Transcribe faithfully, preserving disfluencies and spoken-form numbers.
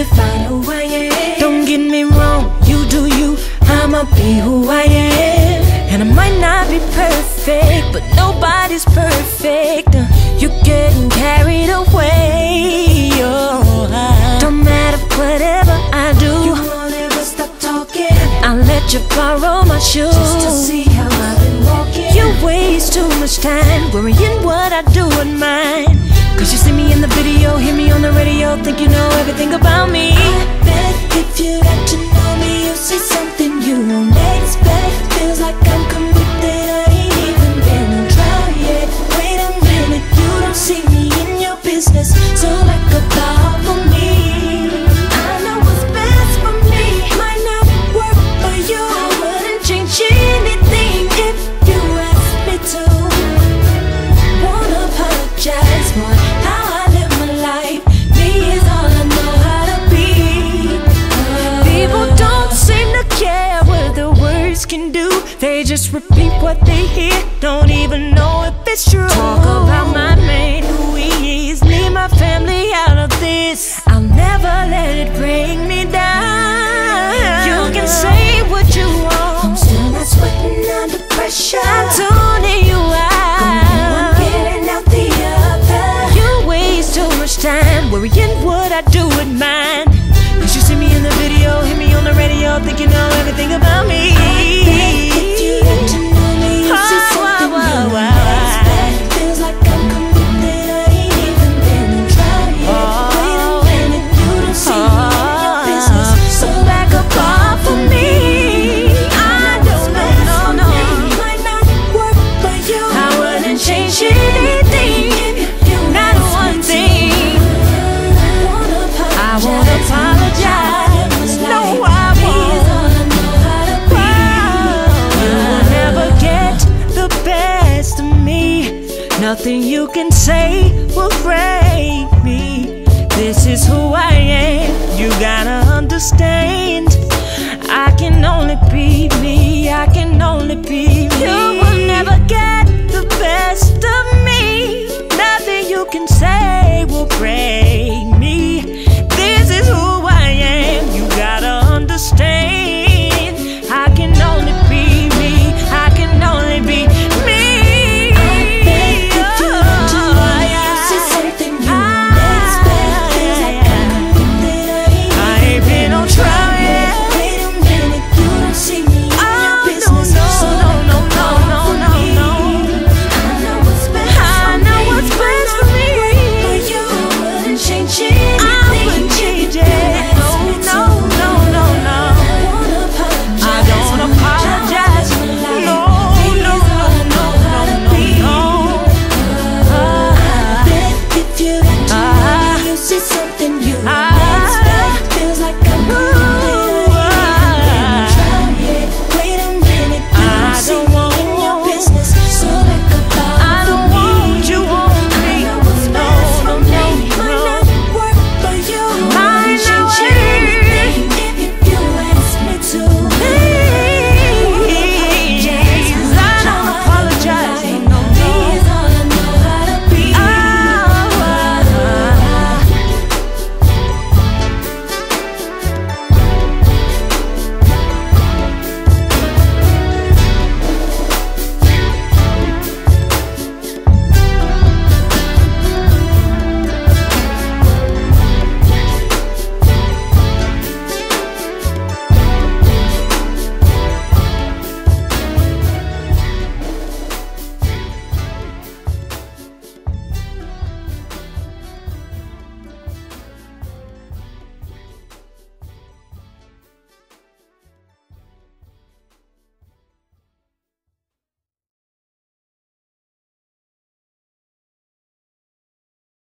define who I am. Don't get me wrong, you do you, I'ma be who I am. And I might not be perfect, but nobody's perfect. uh, You're getting carried away, oh, I, don't matter whatever I do, You won't ever stop talking. I'll let you borrow my shoes Just to see how I've been walking. You waste too much time worrying what I do with mine. Cause you see me in the video, hear me on the radio, think you know everything about me. I bet if you got to know me, you'll see something you won't expect. Feels like I'm convicted, I ain't even been on trial yet. Wait a minute, you don't see me in your business, so like a bar for me. I know what's best for me might not work for you. I wouldn't change anything if you asked me to. Won't apologize for how I live my life. Me is all I know how to be. Uh, People don't seem to care what the words can do. They just repeat what they hear, don't even know if it's true. Talk about my man, who he is, leave my family out of this. I'll never let it bring me down. You can say what you I'm want, still not sweating under pressure. I'm tuning you I'm out. getting out the other. You waste too much time worrying what I do with mine. Cause you see me in the video, hear me on the radio, think you know everything about me. If you get to know me, you see Oh, something wow, you wow, won't expect. Feels like I'm convicted, I ain't even been on trial yet. Wait a minute, you don't see me in your business, so back up off of me. I don't know, no, no, might not work for you. I wouldn't change anything, not one thing. I won't apologize, no I won't. You will never get the best of me. Nothing you can say will break me. This is who I am, you gotta understand. I can only be me, I can only be me. You will never get the best of me. Nothing you can say will break